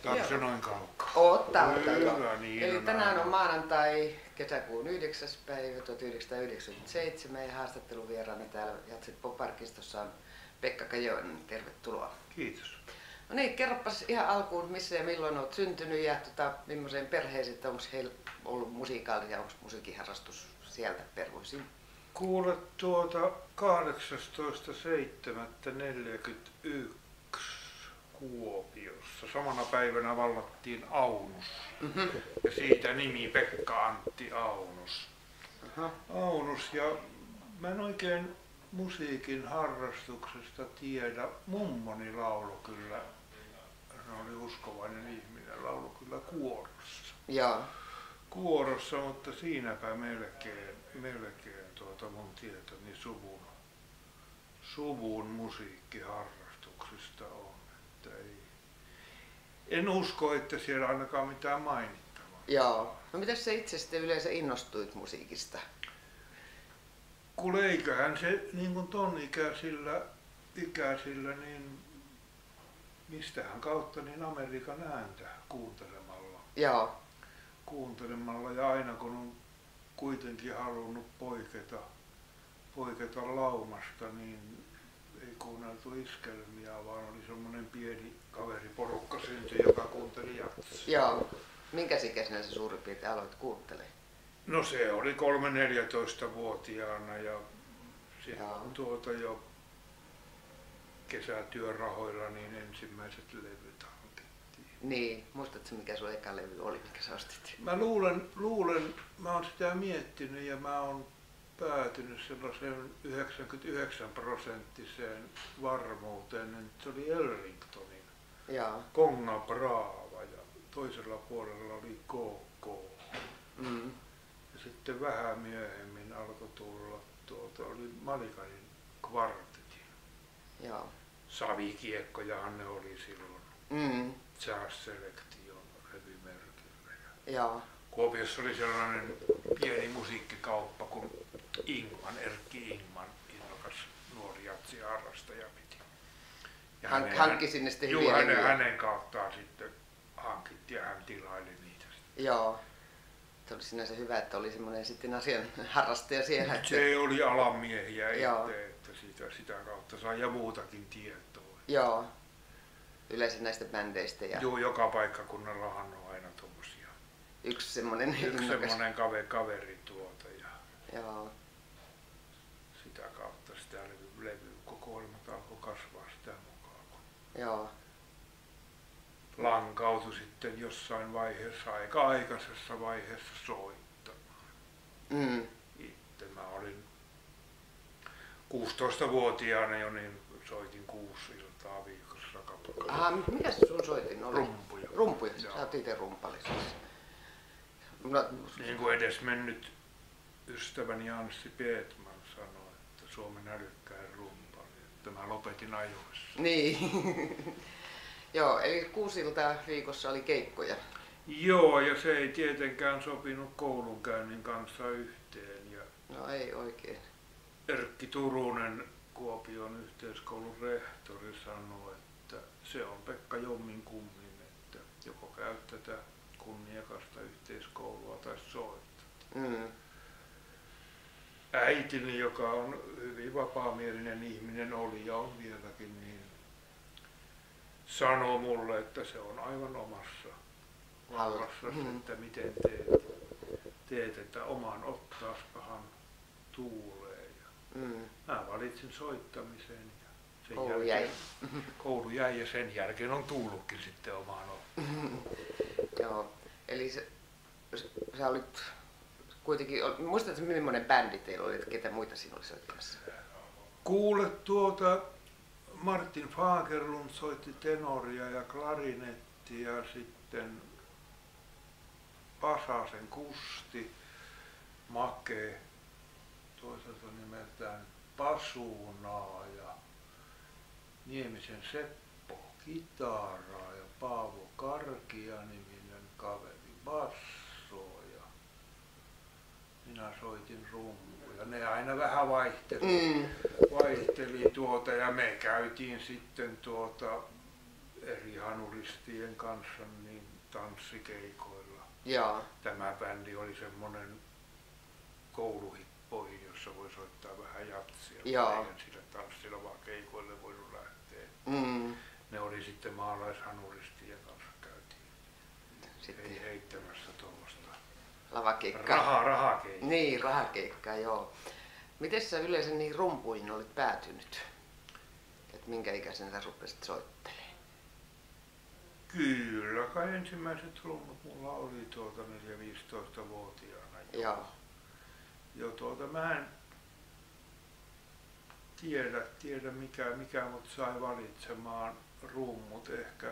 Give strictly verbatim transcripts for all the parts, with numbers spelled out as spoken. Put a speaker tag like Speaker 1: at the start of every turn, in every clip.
Speaker 1: Ottaako se noin kaukaa?
Speaker 2: Ottaa, ottaa joo.
Speaker 1: Hyvä, niin
Speaker 2: Eli
Speaker 1: on
Speaker 2: tänään
Speaker 1: aina.
Speaker 2: on maanantai, kesäkuun yhdeksäs päivä tuhatyhdeksänsataayhdeksänkymmentäseitsemän ja haastatteluvieraana täällä Jatsit Pop-arkistossa on Pekka Kajoinen. Tervetuloa.
Speaker 1: Kiitos.
Speaker 2: No niin, kerropas ihan alkuun, missä ja milloin olet syntynyt ja tota, millaiseen perheeseen, että onko heillä ollut musiikaalisia, onko musiikinharrastus sieltä peruisin?
Speaker 1: Kuule tuota kahdeksastoista seitsemättä neljäkymmentäyksi Kuopiossa. Samana päivänä vallattiin Aunus.
Speaker 2: Mm-hmm.
Speaker 1: Ja siitä nimi Pekka Antti Aunus.
Speaker 2: Aha.
Speaker 1: Aunus ja mä en oikein musiikin harrastuksesta tiedä. Mummoni laulu kyllä, hän oli uskovainen ihminen, laulu kyllä kuorossa.
Speaker 2: Joo.
Speaker 1: Kuorossa, mutta siinäpä melkein, melkein tuota mun tietoni suvun, suvun musiikkiharrastuksista on. Että ei, en usko, että siellä ainakaan mitään mainittavaa.
Speaker 2: Joo. No mitäs sä itse sitten yleensä innostuit musiikista?
Speaker 1: Kuule eiköhän se niin kuin ton ikäisillä, ikäisillä niin mistähän kautta niin Amerikan ääntä kuuntelemalla.
Speaker 2: Joo.
Speaker 1: kuuntelemalla ja aina kun on kuitenkin halunnut poiketa, poiketa laumasta, niin ei kuunneltu iskelmiä, vaan oli semmoinen pieni kaveriporukka syntyi, joka kuunteli jatsia.
Speaker 2: Joo. Minkäs ikäisenä sä suurin piirtein aloit kuuntelemaan?
Speaker 1: No se oli kolme neljätoista vuotiaana ja silloin tuota jo kesätyörahoilla niin ensimmäiset levyt hankittiin.
Speaker 2: Niin, muistatko mikä sun eka levy oli, mikä sä ostit?
Speaker 1: Mä luulen, luulen, mä oon sitä miettinyt ja mä oon päätynyt sellaiseen yhdeksänkymmentäyhdeksän prosenttiseen varmuuteen, että se oli Ellingtonin
Speaker 2: Joo.
Speaker 1: Konga Brava ja toisella puolella oli K K.
Speaker 2: Mm.
Speaker 1: Ja sitten vähän myöhemmin alkoi tulla, tuota, oli Malikanin kvartetti.
Speaker 2: Joo.
Speaker 1: Savikiekkojahan ne oli silloin.
Speaker 2: Mm.
Speaker 1: Jazz Selection levymerkillä.
Speaker 2: Joo.
Speaker 1: Kuopiossa oli sellainen pieni musiikkikauppa kuin Ingman, Erkki Ingman, innokas nuori jatsiharrastaja piti. Ja
Speaker 2: Hank,
Speaker 1: hänen,
Speaker 2: hankki sinne sitten
Speaker 1: juu,
Speaker 2: hyviä
Speaker 1: hänen,
Speaker 2: levyjä.
Speaker 1: hänen kauttaan sitten hankittiin ja hän tilaili niitä.
Speaker 2: Joo. Se oli sinänsä hyvä, että oli semmoinen sitten asian harrastaja siellä. Että...
Speaker 1: Se oli alamiehiä
Speaker 2: Joo.
Speaker 1: itse, että sitä, sitä kautta sai ja muutakin tietoa.
Speaker 2: Joo. Yleensä näistä bändeistä. Ja...
Speaker 1: Joo, joka paikkakunnallahan on aina tommosia.
Speaker 2: Yksi semmoinen
Speaker 1: Yksi
Speaker 2: innokas.
Speaker 1: semmoinen kaveri, kaveri tuota ja
Speaker 2: Joo.
Speaker 1: sitä kautta sitä levy, levykokoelmat alkoi kasvaa sitä mukaan.
Speaker 2: Joo.
Speaker 1: Lankautui sitten jossain vaiheessa, aika aikaisessa vaiheessa soittamaan.
Speaker 2: Mm.
Speaker 1: Itse mä olin kuusitoistavuotiaana jo, niin soitin kuusi iltaa viikossa kappaleita.
Speaker 2: Aha, mikä sun soitin oli?
Speaker 1: Rumpuja.
Speaker 2: Rumpuja?
Speaker 1: Joo.
Speaker 2: Sä oot itse rumpallisessa. No,
Speaker 1: Niin kuin edesmennyt ystäväni Anssi Peetman sanoi, että Suomen älykkäin rumpali, että mä lopetin ajoissa.
Speaker 2: niin. Joo, eli kuusi iltaa viikossa oli keikkoja.
Speaker 1: Joo, ja se ei tietenkään sopinut koulunkäynnin kanssa yhteen. Ja
Speaker 2: No ei oikein.
Speaker 1: Erkki Turunen, Kuopion yhteiskoulun rehtori, sanoi, että se on Pekka jomminkummin, että joko käyt tätä kunniakasta yhteiskoulua tai soittaa.
Speaker 2: Mm.
Speaker 1: Äitini, joka on hyvin vapaamielinen ihminen, oli ja on vieläkin, niin sanoo mulle, että se on aivan omassa vallassa,
Speaker 2: Mm.
Speaker 1: että miten teet, teet, että oman ottaaspahan tuulee. Ja
Speaker 2: Mm.
Speaker 1: mä valitsin soittamisen ja sen
Speaker 2: Koulu
Speaker 1: jälkeen,
Speaker 2: jäi.
Speaker 1: koulu jäi ja sen jälkeen on tullutkin sitten omaan ottaan.
Speaker 2: Joo, eli se, sä olit kuitenkin, muistatko millainen bändi teillä oli, että ketä muita siinä oli soittamassa?
Speaker 1: Kuule tuota, Martin Fagerlund soitti tenoria ja klarinettia ja sitten Pasasen Kusti, Make, toisaalta nimeltään Pasuunaa ja Niemisen Seppo kitaraa ja Paavo Karkia niminen kaveri bassoa ja minä soitin rumpuja. Ne aina vähän vaihteli,
Speaker 2: Mm.
Speaker 1: vaihteli tuota ja me käytiin sitten tuota eri hanuristien kanssa niin tanssikeikoilla.
Speaker 2: Joo.
Speaker 1: Tämä bändi oli semmoinen kouluhippoihin, jossa voi soittaa vähän jatsia.
Speaker 2: Joo.
Speaker 1: Eihän sillä tanssilla vaan keikoille voinut lähteä.
Speaker 2: Mm.
Speaker 1: Ne oli sitten maalaishanuristien kanssa käytiin.
Speaker 2: Sitten
Speaker 1: Ei heittämässä tuommoista
Speaker 2: lavakeikkaa.
Speaker 1: rahaa, rahakeikkaa.
Speaker 2: Niin, rahakeikkaa, joo. Miten sä yleensä niihin rumpuihin olit päätynyt? Et minkä ikäisenä sä rupesit soittelemaan?
Speaker 1: Kyllä, kai ensimmäiset rummut mulla oli tuota neljä viisitoista vuotiaana.
Speaker 2: Joo.
Speaker 1: Jo tuota mä en tiedä, tiedä mikä, mikä mut sai valitsemaan rummut. Ehkä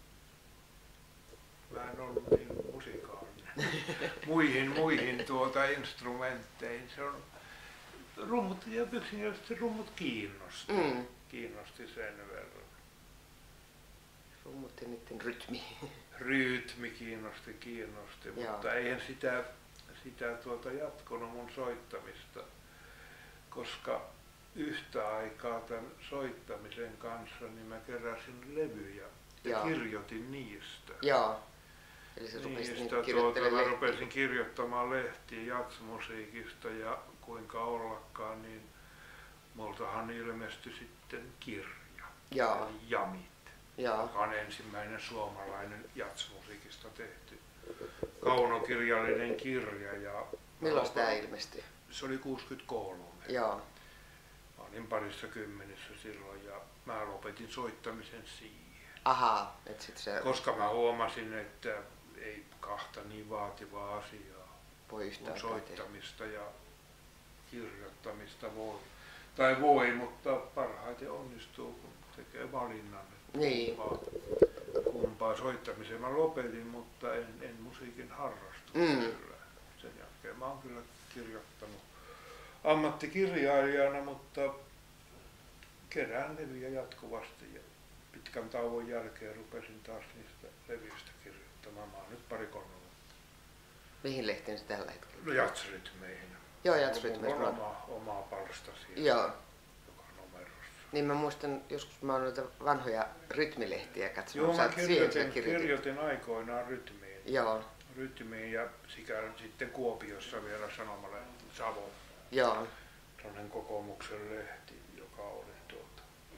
Speaker 1: mä en ollut niin musikaalinen muihin, muihin tuota instrumentteihin. Se on, rummut ja yksinkertaisesti rummut kiinnosti.
Speaker 2: Mm.
Speaker 1: Kiinnosti sen verran.
Speaker 2: Rummut ja niiden rytmi.
Speaker 1: Rytmi kiinnosti, kiinnosti,
Speaker 2: Joo.
Speaker 1: mutta eihän sitä, sitä tuota jatkunut mun soittamista, koska yhtä aikaa tämän soittamisen kanssa niin mä keräsin levyjä ja
Speaker 2: Joo.
Speaker 1: kirjoitin niistä.
Speaker 2: Joo. Eli sä rupesit
Speaker 1: Niistä
Speaker 2: niin
Speaker 1: tuota, mä
Speaker 2: kirjoittelemaan
Speaker 1: rupesin
Speaker 2: lehtiä.
Speaker 1: kirjoittamaan lehtiä jatsmusiikista ja kuinka ollakaan, niin multahan ilmestyi sitten kirja,
Speaker 2: Joo.
Speaker 1: eli Jamit,
Speaker 2: Joo.
Speaker 1: joka on ensimmäinen suomalainen jatsmusiikista tehty kaunokirjallinen kirja. Ja
Speaker 2: Milloin tämä ilmestyi?
Speaker 1: se oli kuusikymmentäkolme.
Speaker 2: Joo.
Speaker 1: Mä olin parissa kymmenissä silloin ja mä lopetin soittamisen siihen.
Speaker 2: Ahaa, et sit se
Speaker 1: Koska mä huomasin, että ei kahta niin vaativaa asiaa
Speaker 2: voi yhtä
Speaker 1: kuin
Speaker 2: aikaa tehdä.
Speaker 1: soittamista ja kirjoittamista voi. Tai voi, mutta parhaiten onnistuu, kun tekee valinnan. että
Speaker 2: Niin.
Speaker 1: Kumpaa, kumpaa soittamisen mä lopetin, mutta en, en musiikin harrastu.
Speaker 2: Mm.
Speaker 1: Kyllä. Sen jälkeen mä oon kyllä kirjoittanut ammattikirjailijana, mutta kerään levyjä jatkuvasti ja pitkän tauon jälkeen rupesin taas niistä levyistä kirjoittamaan. Mä oon nyt pari-kolme vuotta.
Speaker 2: Mihin lehteen se tällä hetkellä?
Speaker 1: No jatsrytmeihin.
Speaker 2: Joo, jatsrytmeihin.
Speaker 1: Mulla on oma, oma palsta siellä,
Speaker 2: Joo.
Speaker 1: joka numerossa.
Speaker 2: Niin mä muistan, joskus mä oon noita vanhoja rytmilehtiä katsonut.
Speaker 1: Joo,
Speaker 2: Sä
Speaker 1: mä
Speaker 2: oot siihen
Speaker 1: kirjoitin,
Speaker 2: kirjoitit.
Speaker 1: kirjoitin aikoinaan rytmiin.
Speaker 2: Joo.
Speaker 1: Rytmiin ja sikäli sitten Kuopiossa vielä sanomalehti Savo.
Speaker 2: Joo.
Speaker 1: Sellainen kokoomuksen lehti, joka oli tuota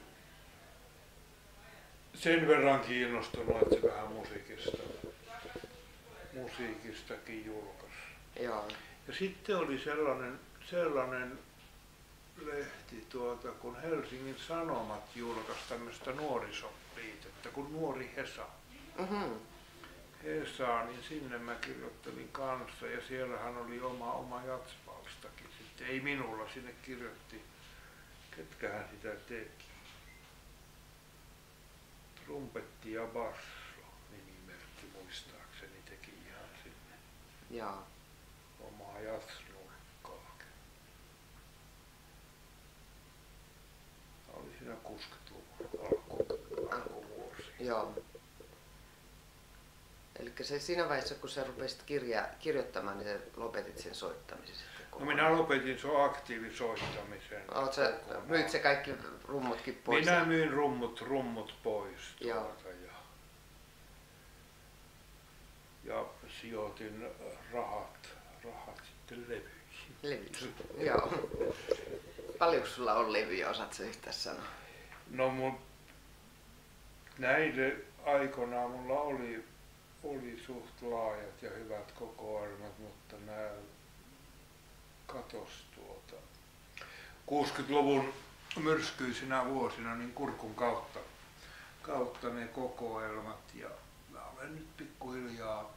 Speaker 1: sen verran kiinnostunut, että se vähän musiikista, musiikistakin julkaisi.
Speaker 2: Joo.
Speaker 1: Ja sitten oli sellainen, sellainen lehti, tuota, kun Helsingin Sanomat julkaisi tämmöistä nuorisoliitettä kuin Nuori Hesa.
Speaker 2: Mhm.
Speaker 1: Hesa, niin sinne mä kirjoittelin kanssa ja siellähän oli oma, oma jatspalstakin. Sitten ei minulla, sinne kirjoitti, ketkähän sitä teki. Trumpetti ja basso nimimerkki muistaakseni teki ihan sinne
Speaker 2: Joo.
Speaker 1: omaa jatsnurkkaakin. Oli siinä kuusikymmentäluvun alku, alkuvuosi.
Speaker 2: Joo. Eli se siinä vaiheessa, kun sä rupesit kirja, kirjoittamaan, niin sä lopetit sen soittamisen sitten
Speaker 1: No
Speaker 2: kokonaan.
Speaker 1: minä lopetin so aktiivisoittamisen.
Speaker 2: Oot sä,
Speaker 1: kokonaan.
Speaker 2: myyt sä kaikki rummutkin pois?
Speaker 1: Minä myin rummut, rummut pois
Speaker 2: Joo.
Speaker 1: tuolta ja, ja sijoitin rahat, rahat sitten levyihin.
Speaker 2: Levyjä. Joo. Paljonko sulla on levyjä, osaat sä yhtään sanoa?
Speaker 1: No mun näille aikoinaan mulla oli, oli suht laajat ja hyvät kokoelmat, mutta nämä katos tuota kuusikymmentäluvun myrskyisinä vuosina niin kurkun kautta, kautta ne kokoelmat ja mä olen nyt pikkuhiljaa,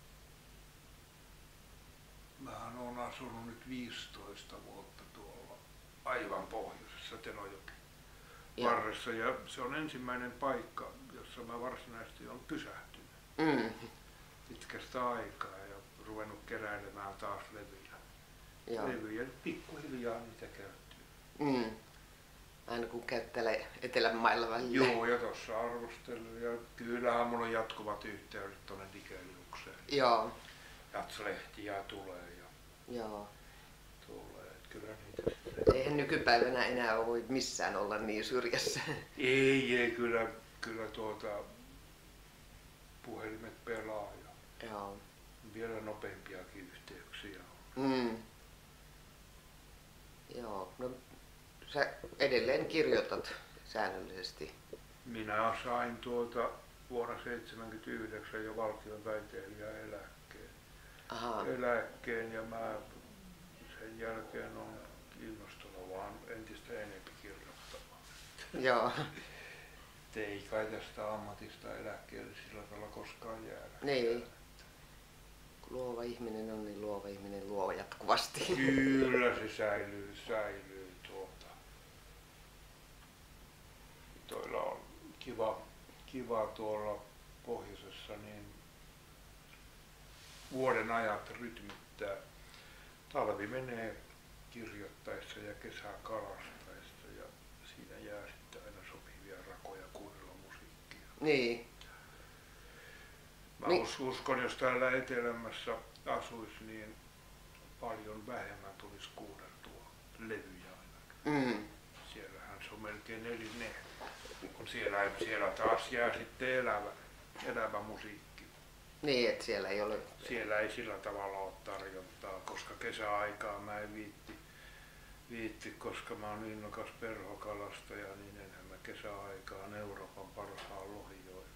Speaker 1: mähän olen asunut nyt viisitoista vuotta tuolla aivan pohjoisessa Tenojoki
Speaker 2: Joo.
Speaker 1: varressa ja se on ensimmäinen paikka, jossa mä varsinaisesti olen pysähtynyt
Speaker 2: Mm.
Speaker 1: pitkästä aikaa ja ruvennut keräilemään taas levyjä.
Speaker 2: Joo.
Speaker 1: Levyjä pikkuhiljaa niitä käyttyy.
Speaker 2: Mm. Aina kun käyt täällä etelän mailla välillä.
Speaker 1: Joo, ja tuossa arvostelu ja kyllähän mulla on jatkuvat yhteydet tuonne Dikeliukseen.
Speaker 2: Joo.
Speaker 1: Jatslehtiä tulee ja
Speaker 2: Joo.
Speaker 1: tulee, että kyllä niitä sitten.
Speaker 2: Eihän nykypäivänä enää voi missään olla niin syrjässä.
Speaker 1: Ei, ei, kyllä, kyllä tuota puhelimet pelaa ja
Speaker 2: Joo.
Speaker 1: vielä nopeampiakin yhteyksiä on.
Speaker 2: Mm. Joo, no sä edelleen kirjoitat säännöllisesti.
Speaker 1: Minä sain tuota vuonna seitsemänkymmentäyhdeksän jo valtion taiteilijaeläkkeen.
Speaker 2: Aha.
Speaker 1: Eläkkeen ja mä sen jälkeen on kiinnostunut vaan entistä enemmän kirjoittamaan.
Speaker 2: Joo.
Speaker 1: Ei kai tästä ammatista eläkkeelle sillä tavalla koskaan jäädä.
Speaker 2: Niin. Kun luova ihminen on, niin luova ihminen luo jatkuvasti.
Speaker 1: Kyllä se säilyy, säilyy tuota. Toilla on kiva, kiva tuolla pohjoisessa niin vuoden ajat rytmittää. Talvi menee kirjoittaessa ja kesä kalastaessa ja siinä jää sitten aina sopivia rakoja kuunnella musiikkia.
Speaker 2: Niin.
Speaker 1: Mä
Speaker 2: Niin.
Speaker 1: uskon, jos täällä etelämässä asuisi, niin paljon vähemmän tulisi kuunneltua levyjä ainakin.
Speaker 2: Mm.
Speaker 1: Siellähän se on melkein elinehto, kun siellä, siellä taas jää sitten elävä, elävä musiikki.
Speaker 2: Niin, että siellä ei ole...
Speaker 1: Siellä ei sillä tavalla ole tarjontaa, koska kesäaikaa mä en viitti, viitti koska mä oon innokas perhokalastaja, niin enhän mä kesäaikaan Euroopan parhaan lohijoen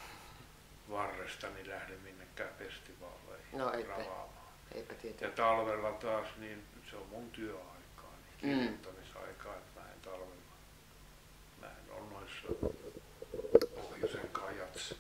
Speaker 1: varrestani lähde minnekään festivaaleihin
Speaker 2: No eipä,
Speaker 1: ravaamaan.
Speaker 2: eipä
Speaker 1: Ja
Speaker 2: tietenkään.
Speaker 1: talvella taas, niin se on mun työaikaa, niin
Speaker 2: Mm.
Speaker 1: kirjoittamisaikaa, että mä en talvella, mä en ole noissa pohjoisenkaan jats,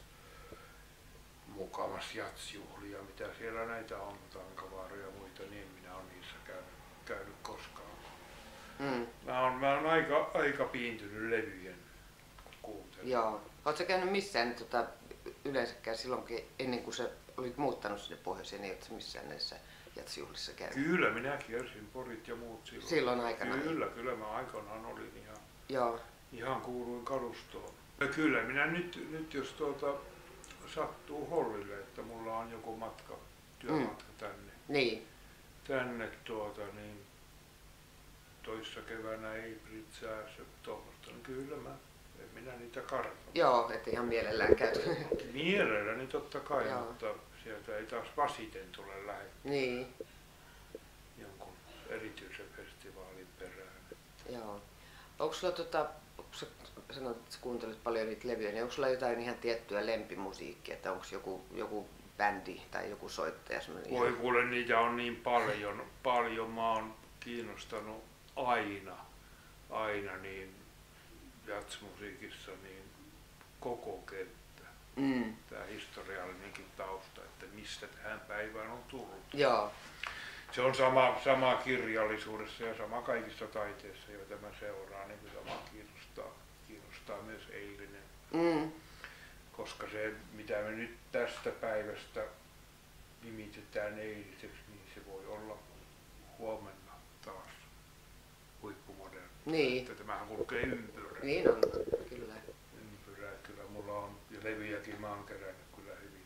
Speaker 1: mukamas jatsjuhlia, mitä siellä näitä on, Tankavaaria ja muita, niin minä olen niissä käynyt, käynyt koskaan.
Speaker 2: Mm.
Speaker 1: Mä oon, mä oon aika, aika piintynyt levyjen kuuntelemaan.
Speaker 2: Joo. Ootko sä käynyt missään tota, yleensäkään silloinkin, ennen kuin sä olit muuttanut sinne pohjoiseen, niin ootko sä missään näissä jatsjuhlissa käynyt?
Speaker 1: Kyllä, minä kiersin Porit ja muut silloin.
Speaker 2: Silloin aikanaan.
Speaker 1: Kyllä, kyllä mä aikanaan olin ihan,
Speaker 2: Joo.
Speaker 1: ihan kuuluin kalustoon. Ja kyllä minä nyt, nyt jos tuota sattuu hollille, että mulla on joku matka, työmatka mm. tänne,
Speaker 2: Niin.
Speaker 1: tänne tuota, niin toissa keväänä ei Britsää se tuommoista, niin kyllä mä, en minä niitä kartan.
Speaker 2: Joo, et ihan mielellään käyty.
Speaker 1: Mielelläni totta kai,
Speaker 2: Joo.
Speaker 1: mutta sieltä ei taas vasiten tule lähettää
Speaker 2: Niin.
Speaker 1: jonkun erityisen festivaalin perään.
Speaker 2: Joo. Onko sulla tota, kun sä sanoit, että sä kuuntelet paljon niitä levyjä, niin onko sulla jotain ihan tiettyä lempimusiikkia, että onko joku, joku bändi tai joku soittaja semmoinen?
Speaker 1: Voi kuule, niitä on niin paljon, paljon mä oon kiinnostanut aina, aina niin jatsmusiikissa niin koko kenttä.
Speaker 2: Mm.
Speaker 1: Tämä historiallinenkin tausta, että mistä tähän päivään on tullut.
Speaker 2: Joo.
Speaker 1: Se on sama, sama kirjallisuudessa ja sama kaikissa taiteissa, joita mä seuraan, niin sama kiinnostaa, kiinnostaa myös eilinen.
Speaker 2: Mm.
Speaker 1: Koska se, mitä me nyt tästä päivästä nimitetään eiliseksi, niin se voi olla huomenna taas huippumoderni.
Speaker 2: Niin.
Speaker 1: Että tämähän kulkee ympyrää.
Speaker 2: Niin on, kyllä.
Speaker 1: Ympyrää, kyllä mulla on, ja levyjäkin mä oon kerännyt kyllä hyvin.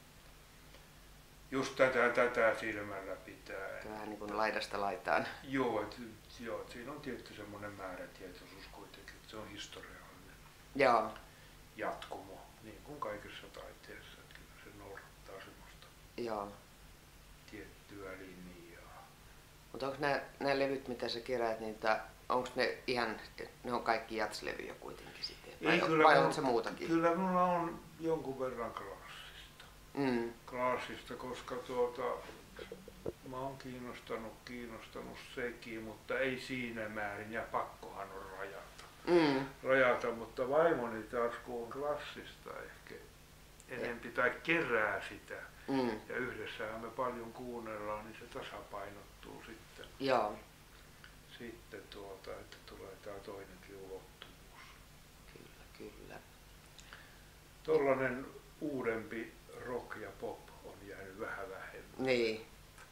Speaker 1: Just tätä, tätä silmällä pitää.
Speaker 2: Vähän niin kuin laidasta laitaan.
Speaker 1: Joo, et, joo et siinä on tietty semmoinen määrätietoisuus kuitenkin, että se on historiallinen
Speaker 2: Joo.
Speaker 1: jatkumo, niin kuin kaikessa taiteessa, että kyllä se noudattaa semmoista
Speaker 2: Joo.
Speaker 1: tiettyä linjaa.
Speaker 2: Mutta onko nämä, nämä levyt, mitä sä keräät, niin onko ne ihan, ne on kaikki jatslevyjä kuitenkin sitten? Vai,
Speaker 1: Ei, kyllä
Speaker 2: vai
Speaker 1: mulla-
Speaker 2: on se muutakin?
Speaker 1: Kyllä minulla on jonkun verran klassista.
Speaker 2: Mm.
Speaker 1: Klassista, koska tuota, mä oon kiinnostanut, kiinnostanut sekin, mutta ei siinä määrin ja pakkohan on rajata.
Speaker 2: Mm.
Speaker 1: rajata, mutta vaimoni taas kun on klassista ehkä enempi tai kerää sitä
Speaker 2: Mm.
Speaker 1: ja yhdessähän me paljon kuunnellaan, niin se tasapainottuu sitten,
Speaker 2: Joo.
Speaker 1: sitten tuota, että tulee tämä toinenkin ulottuvuus.
Speaker 2: Kyllä, kyllä.
Speaker 1: Tollainen uudempi rock ja pop on jäänyt vähän vähemmän.
Speaker 2: Niin.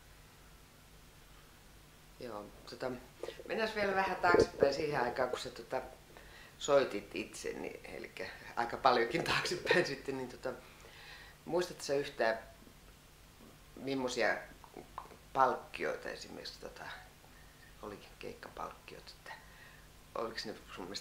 Speaker 2: Joo, tota, mennään vielä vähän taaksepäin siihen aikaan, kun sä tota, soitit itse, niin, eli aika paljonkin taaksepäin sitten, niin tota, muistatko sä yhtään, millaisia palkkioita esimerkiksi tota, oli keikkapalkkiot, että oliko ne sun mielestä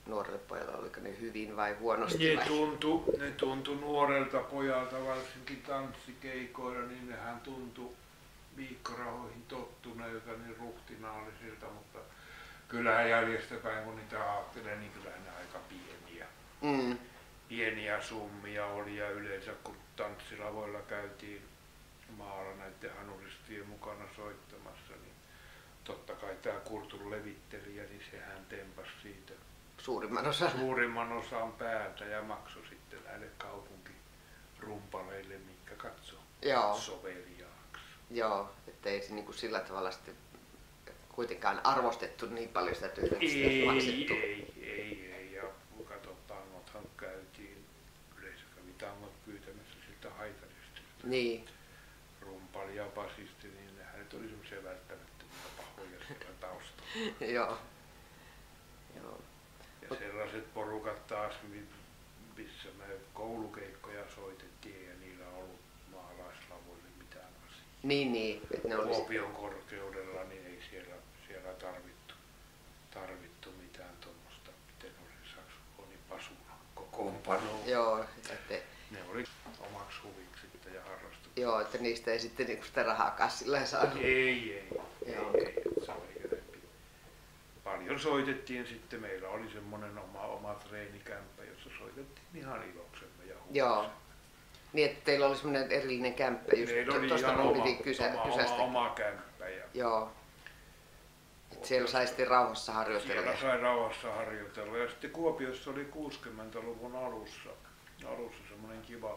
Speaker 2: nuorelle pojalle, oliko ne hyvin vai huonosti?
Speaker 1: Ne
Speaker 2: vai?
Speaker 1: tuntui, ne tuntui nuorelta pojalta, varsinkin tanssikeikoilla, niin nehän tuntui viikkorahoihin tottuneilta, niin ruhtinaallisilta, mutta kyllähän jäljestäpäin kun niitä ajattelee, niin kyllähän ne aika pieniä.
Speaker 2: Mm.
Speaker 1: Pieniä summia oli ja yleensä kun tanssilavoilla käytiin maalla näiden hanuristien mukana soittamassa, niin totta kai tämä Kurtun levittelijä, niin sehän tempasi siitä
Speaker 2: Suurimman osan.
Speaker 1: suurimman osan päältä ja maksoi sitten näille kaupunkirumpaleille, mitkä katsoi
Speaker 2: Joo.
Speaker 1: soveliaaksi.
Speaker 2: Joo, ettei se niinku sillä tavalla sitten kuitenkaan arvostettu niin paljon sitä työtä, että sitä
Speaker 1: Ei,
Speaker 2: maksettu.
Speaker 1: ei, ei, ei. Ja kato, tangothan käytiin, yleensä kävi tangot pyytämässä siltä haitarista.
Speaker 2: Niin,
Speaker 1: Rumpali ja basisti, niin nehän nyt oli semmoisia välttämättömiä pahoja siellä taustalla.
Speaker 2: joo. Joo.
Speaker 1: Ja sellaiset porukat taas, missä me koulukeikkoja soitettiin ja niillä on ollut maalaislavoille mitään asiaa.
Speaker 2: Niin, niin, että ne olisi...
Speaker 1: Kuopion korkeudella, niin ei siellä, siellä tarvittu, tarvittu mitään tuommoista, miten oli saksofonin pasuna kokoonpanoa.
Speaker 2: Joo, että,
Speaker 1: Ne oli omaksi huviksi sitten ja harrastukseksi.
Speaker 2: joo, että niistä ei sitten niinku sitä rahaa kassilla saanut.
Speaker 1: Ei, ei,
Speaker 2: Joo.
Speaker 1: ei, ei, se oli enempi. Paljon soitettiin sitten, meillä oli semmoinen oma, oma treenikämppä, jossa soitettiin ihan iloksemme ja
Speaker 2: Joo.
Speaker 1: huuksemme.
Speaker 2: Niin, että teillä oli semmoinen erillinen kämppä just
Speaker 1: Meillä oli
Speaker 2: tuosta
Speaker 1: ihan
Speaker 2: mun
Speaker 1: oma,
Speaker 2: piti kysä,
Speaker 1: oma,
Speaker 2: kysästä.
Speaker 1: oma, oma kämppä. Ja
Speaker 2: Joo. Et siellä sai sitten rauhassa harjoitella.
Speaker 1: siellä sai rauhassa harjoitella. Ja sitten Kuopiossa oli kuusikymmentäluvun alussa, alussa semmoinen kiva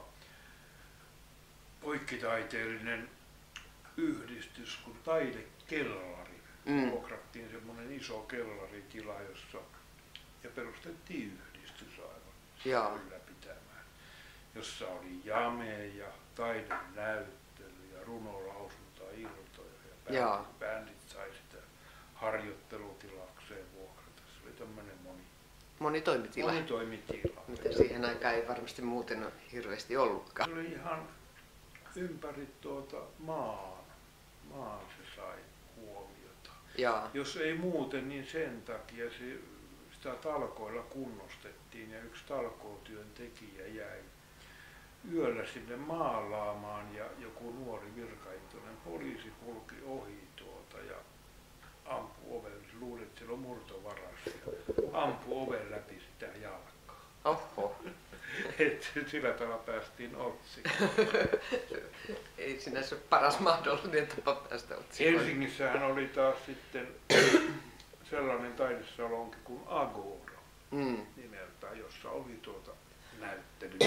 Speaker 1: poikkitaiteellinen yhdistys kuin Taidekellari.
Speaker 2: Mm.
Speaker 1: Vuokrattiin semmoinen iso kellaritila, jossa ja perustettiin yhdistys aivan
Speaker 2: Joo.
Speaker 1: ylläpitämään, jossa oli jame ja taidenäyttely ja runolausunta, iltoja ja
Speaker 2: Joo.
Speaker 1: bändit, bändit sai sitä harjoittelutilakseen vuokrata. Se oli tämmöinen moni,
Speaker 2: Monitoimitila.
Speaker 1: monitoimitila.
Speaker 2: Mitä siihen aikaan ei varmasti muuten ole hirveästi ollutkaan.
Speaker 1: Se oli ihan ympäri tuota maan, maan se sai huomiota.
Speaker 2: Joo.
Speaker 1: Jos ei muuten, niin sen takia se, sitä talkoilla kunnostettiin ja yksi talkootyöntekijä jäi yöllä sinne maalaamaan ja joku nuori virkaintoinen poliisi kulki ohi tuota ja ampui oven, luuli, että siellä on murtovaras ja ampui oven läpi sitä jalkaa.
Speaker 2: Oho.
Speaker 1: Et sillä tavalla päästiin otsikkoon.
Speaker 2: Ei sinänsä ole paras mahdollinen tapa päästä otsikoon.
Speaker 1: Helsingissähän oli taas sitten sellainen taidesalonki kuin Agora
Speaker 2: Mm.
Speaker 1: nimeltään, jossa oli tuota näyttelyä,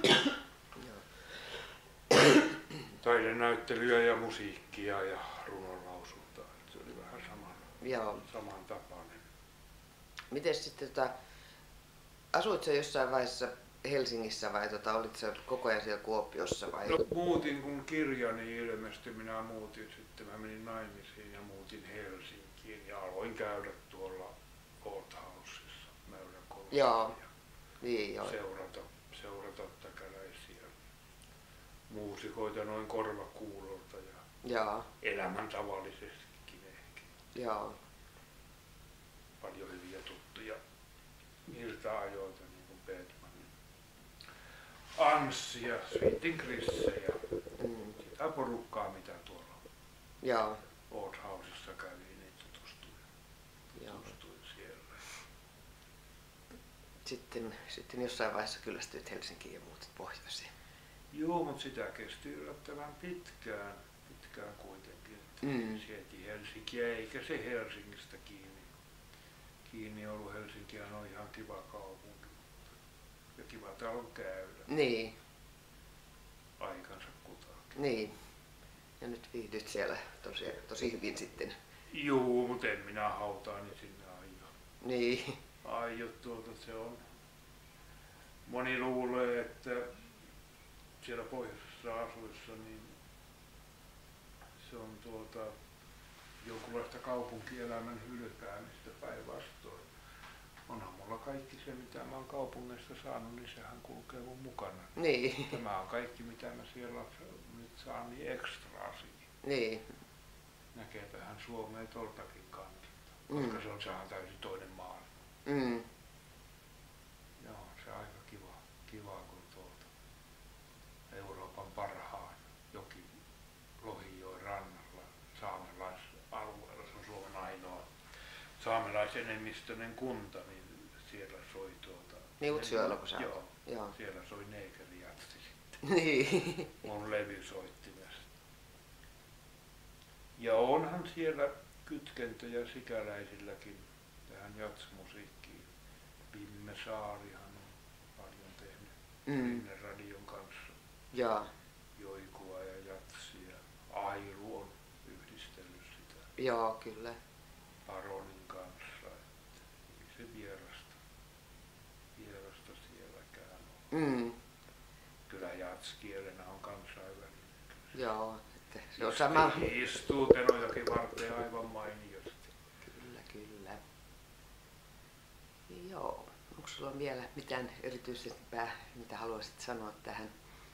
Speaker 2: Joo.
Speaker 1: taidenäyttelyä ja musiikkia ja runonlausuntaa. Se oli vähän saman,
Speaker 2: Joo.
Speaker 1: samantapainen.
Speaker 2: Miten sitten tota, asuitko jossain vaiheessa Helsingissä vai tota, olit sä koko ajan siellä Kuopiossa vai?
Speaker 1: No, muutin kun kirjani ilmestyi, minä muutin sitten, mä menin naimisiin ja muutin Helsinkiin ja aloin käydä tuolla Old Housessa, Mäyräkoulussa
Speaker 2: Joo.
Speaker 1: ja
Speaker 2: Niin joo.
Speaker 1: seurata, seurata täkäläisiä muusikoita noin korvakuulolta ja
Speaker 2: Joo.
Speaker 1: elämän tavallisestikin ehkä.
Speaker 2: Joo.
Speaker 1: Paljon hyviä tuttuja niiltä ajoilta, niin kuin Petmanin Anssi ja Sviitin Krisse ja
Speaker 2: Mm.
Speaker 1: sitä porukkaa, mitä tuolla
Speaker 2: Joo.
Speaker 1: Old Housessa kävi, niin tutustuin,
Speaker 2: Joo.
Speaker 1: tutustuin siellä.
Speaker 2: Sitten, sitten jossain vaiheessa kyllästyit Helsinkiin ja muutit pohjoiseen.
Speaker 1: Joo, mutta sitä kesti yllättävän pitkään, pitkään kuitenkin.
Speaker 2: Mm.
Speaker 1: Sieltiin Helsinkiä, eikä se Helsingistä kiinni. Kiinni ollut. Helsinkihän on ihan kiva kaupunki. Ja kiva täällä on käydä.
Speaker 2: Niin,
Speaker 1: Aikansa kutakin.
Speaker 2: niin. Ja nyt viihdyt siellä tosi, tosi hyvin sitten.
Speaker 1: Juu, mutta en minä hautaani sinne aio.
Speaker 2: Niin.
Speaker 1: Aio tuota, se on. Moni luulee, että siellä pohjoisessa asuissa niin se on tuota jonkunlaista kaupunkielämän hylkäämistä päinvastoin. Onhan mulla kaikki se, mitä mä oon kaupungeista saanut, niin sehän kulkee mun mukana.
Speaker 2: Niin.
Speaker 1: Tämä on kaikki, mitä mä siellä nyt saan, niin ekstraasi.
Speaker 2: Niin.
Speaker 1: Näkeepähän Suomea toltakin kantilta,
Speaker 2: Mm.
Speaker 1: koska se on sehän täysin toinen maailma.
Speaker 2: Mm.
Speaker 1: saamelaisenemmistöinen kunta, niin siellä soi tuota...
Speaker 2: Niin Utsjoella kun sä oot?
Speaker 1: Joo,
Speaker 2: Joo.
Speaker 1: siellä soi neekeriatsi sitten.
Speaker 2: Niin.
Speaker 1: Mun levysoittimesta. Ja onhan siellä kytkentöjä sikäläisilläkin tähän jatsmusiikkiin. Vimme Saarihan on paljon tehnyt
Speaker 2: Mm.
Speaker 1: radion kanssa
Speaker 2: Joo.
Speaker 1: joikua ja jatsia. Airu on yhdistellyt sitä
Speaker 2: Joo, kyllä.
Speaker 1: Paronin kanssa. Että ei se vierasta, vierasta sielläkään ole.
Speaker 2: Mm.
Speaker 1: Kyllä jatskielenä on kansainvälinen.
Speaker 2: Joo, että se on sama.
Speaker 1: Istuu Tenojoki varteen aivan mainiosti.
Speaker 2: Kyllä, kyllä. Joo. Onko sulla vielä mitään erityisempää, mitä haluaisit sanoa tähän?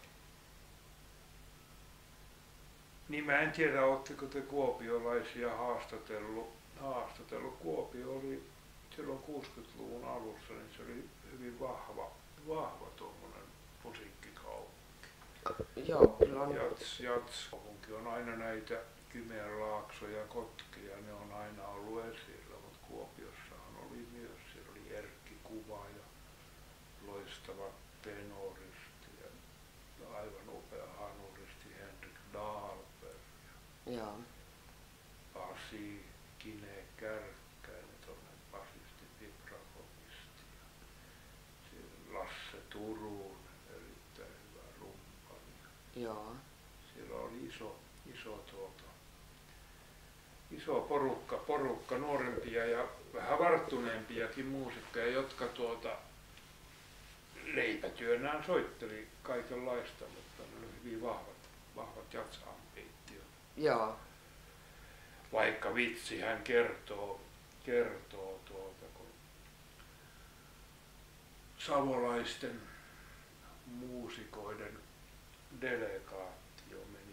Speaker 1: Niin mä en tiedä, ootteko te kuopiolaisia haastatellut. haastatellut. Kuopio oli silloin kuusikymmentäluvun alussa, niin se oli hyvin vahva, vahva tuommoinen musiikkikaupunki.
Speaker 2: Joo, kyllä on.
Speaker 1: Jats, jats. Kaupunki on aina näitä Kymenlaakso ja Kotkia, ne on aina ollut esillä, mutta Kuopiossahan oli myös, siellä oli Erkki Kuva ja loistava tenoristi ja aivan upea hanuristi Henrik Dahlberg ja
Speaker 2: Joo.
Speaker 1: Pasi Kine Kärkkäinen, tuollainen basisti, vibrafoonisti ja siellä Lasse Turunen, erittäin hyvä rumpali.
Speaker 2: Joo.
Speaker 1: Siellä oli iso, iso, tuota, iso porukka, porukka nuorempia ja vähän varttuneempiakin muusikkoja, jotka tuota, leipätyönään soitteli kaikenlaista, mutta ne oli hyvin vahvat, vahvat jatsambiittiot.
Speaker 2: Joo.
Speaker 1: Vaikka vitsi hän kertoo, kertoo tuota, kun savolaisten muusikoiden delegaatio meni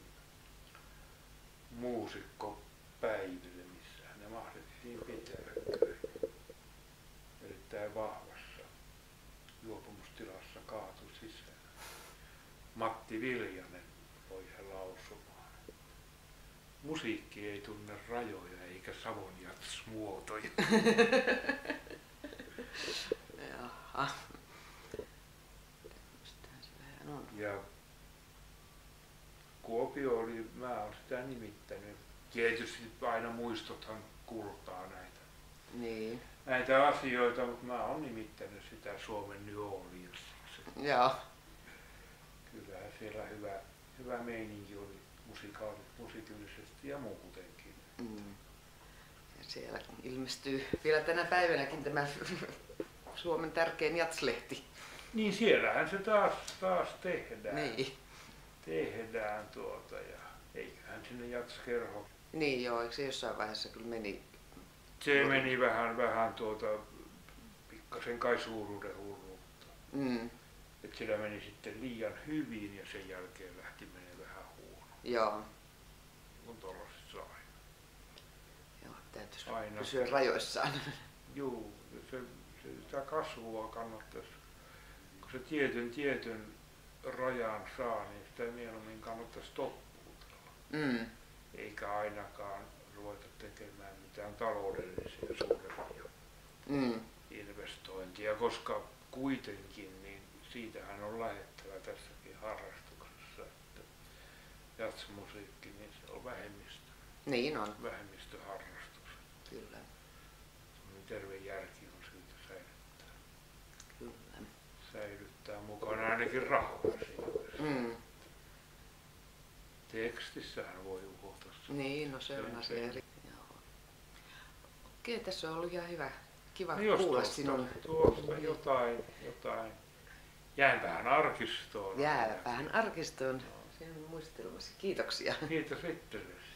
Speaker 1: muusikkopäiville, missähän ne mahdettiin pitää. Erittäin vahvassa juopumustilassa kaatui sisään. Matti Viljanen loi he lausumaan. Musiikki ei tunne rajoja eikä savonjatsmuotoja.
Speaker 2: Jaha. Tämmöstähän se vähän on.
Speaker 1: Ja Kuopio oli, mä oon sitä nimittänyt. Tietysti aina muistothan kultaa näitä,
Speaker 2: Niin.
Speaker 1: näitä asioita, mutta mä oon nimittänyt sitä Suomen New Orleansiksi.
Speaker 2: Joo.
Speaker 1: Kyllähän siellä hyvä, hyvä meininki oli musikaali, musiikillisesti ja muutenkin.
Speaker 2: Mm. Ja siellä ilmestyy vielä tänä päivänäkin tämä Suomen tärkein jatslehti.
Speaker 1: Niin siellähän se taas, taas tehdään.
Speaker 2: Niin.
Speaker 1: Tehdään tuota ja eiköhän sinne jatskerho.
Speaker 2: Niin joo, eikö se jossain vaiheessa kyllä meni?
Speaker 1: Se meni vähän, vähän tuota, pikkasen kai suuruuden hulluutta.
Speaker 2: Mm.
Speaker 1: Että sillä meni sitten liian hyvin ja sen jälkeen lähti menee vähän huono.
Speaker 2: Joo.
Speaker 1: Kun tollaset aina.
Speaker 2: Joo, täytyisi
Speaker 1: Aina.
Speaker 2: pysyä rajoissaan.
Speaker 1: Juu, se, se, sitä kasvua kannattaisi. Kun se tietyn, tietyn rajan saa, niin sitä mieluummin kannattaisi toppuutella.
Speaker 2: Mm.
Speaker 1: Eikä ainakaan ruveta tekemään mitään taloudellisia suurempia
Speaker 2: Mm.
Speaker 1: investointia, koska kuitenkin niin siitähän on lähettävä tässäkin harrastuksessa, että jatsmusiikki, niin se on vähemmistö,
Speaker 2: Niin on,
Speaker 1: vähemmistöharrastus.
Speaker 2: kyllä.
Speaker 1: Niin terve järki on syytä säilyttää.
Speaker 2: Kyllä.
Speaker 1: Säilyttää mukana ainakin raha-asioissa.
Speaker 2: Mm.
Speaker 1: Tekstissähän voi uhota.
Speaker 2: Niin, no se on
Speaker 1: Se-
Speaker 2: asia eri. Joo. Okei, tässä on ollut ihan hyvä, kiva
Speaker 1: No jos
Speaker 2: kuulla
Speaker 1: tuosta,
Speaker 2: sinun.
Speaker 1: tuosta jotain, jotain. Jäin vähän arkistoon.
Speaker 2: Jää vähän arkistoon sinun muistelmasi. Kiitoksia.
Speaker 1: Kiitos itsellesi.